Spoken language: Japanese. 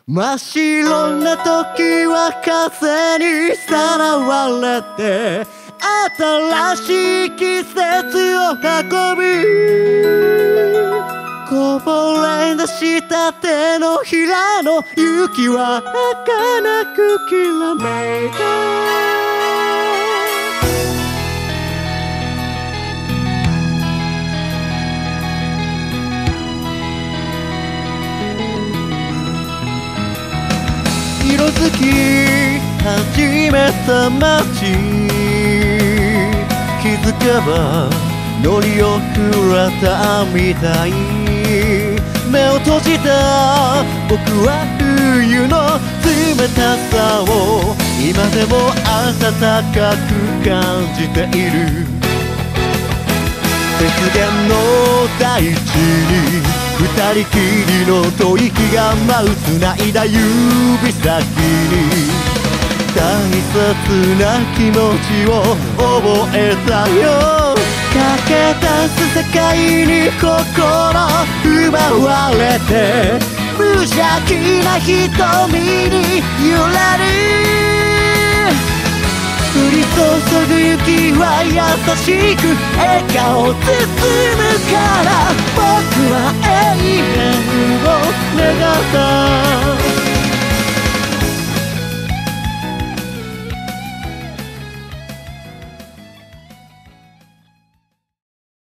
真っ白な時は風にさらわれて新しい季節を運び、こぼれ出した手のひらの雪は儚くきらめいた。色づき始めた街、気づけば乗り遅れたみたい。目を閉じた僕は冬の冷たさを今でも暖かく感じている。雪原の大地に二人きりの吐息が舞う、繋いだ指先に大切な気持ちを覚えたよ。駆け出す世界に心奪われて、無邪気な瞳に揺らり、降り注ぐ雪は優しく笑顔包むから、僕は永遠を願った